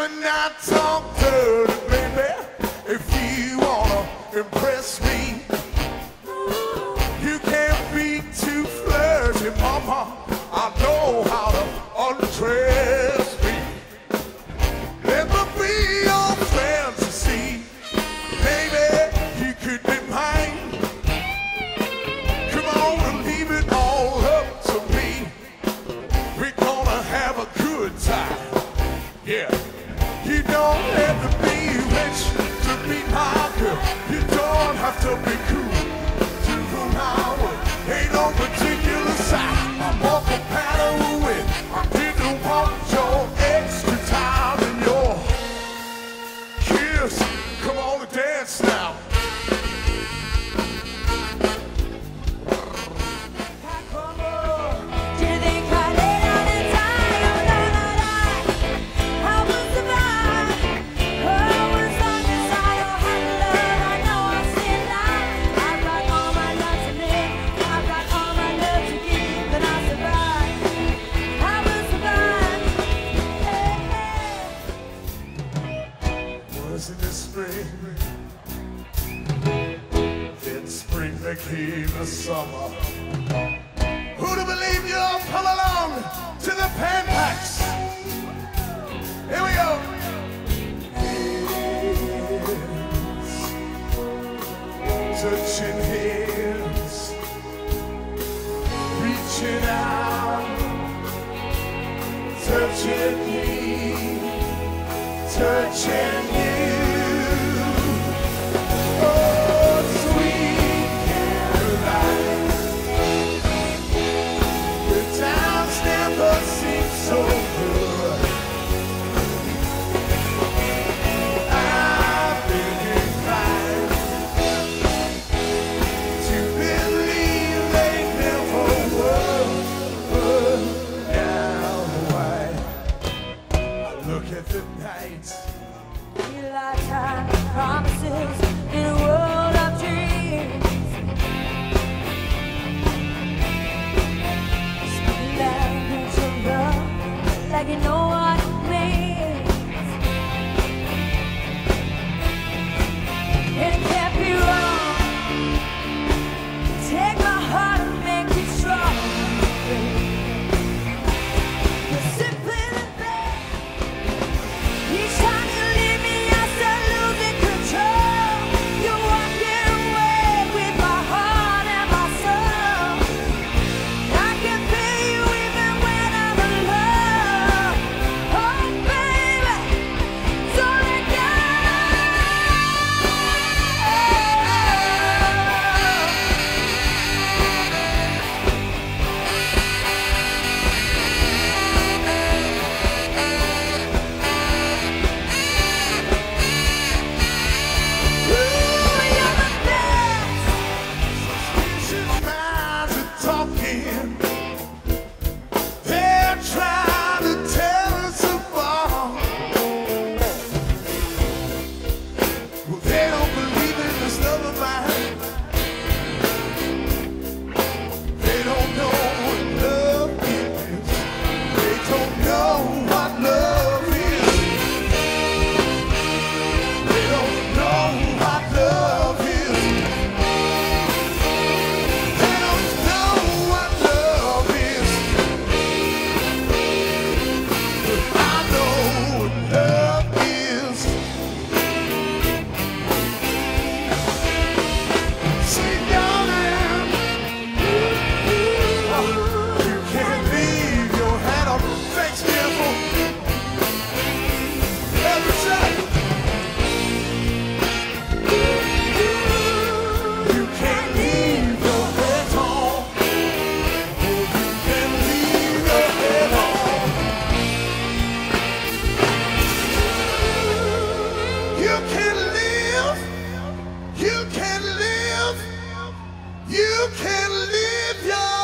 better not talk dirty, baby. If you wanna impress me, you can't be too flirty, mama. I know how to undress me. Let me be your fantasy, baby. You could be mine. Come on and leave it all up to me. We're gonna have a good time. Yeah, you don't have to be rich to be my girl. You don't have to be cool to rule my world. Ain't no particular side I'm more compatible with. I didn't want your extra time and your kiss. Come on and dance now. In the spring, then spring became the summer. Who'd have believed you'll come along to the Pan Packs? Here we go. Hands, touching hands, reaching out, touching me, touching you. So good. I've been inclined to believe they never were. Now I look at the night. Lifetime promises in a world of dreams. Speak language of love like you know what it means. And it can't be wrong. Take my heart and make it strong. You're simply the best. Each time you leave me, I start losing control. You're walking away with my heart and my soul. I can feel you even when I'm alone. Oh, baby, so let go. You're the best. Suspicious minds are talking. They're trying to tear us apart. Well, they don't believe in this love of mine. They don't know what love is. They don't know what love is. They don't know what love is. They don't know what love is. But I know what love is. Sweet darling, you can't leave your hat on. Thanks, careful. Every time. You can't leave your head on. You can't leave your head on. You can live. You can live. You can live your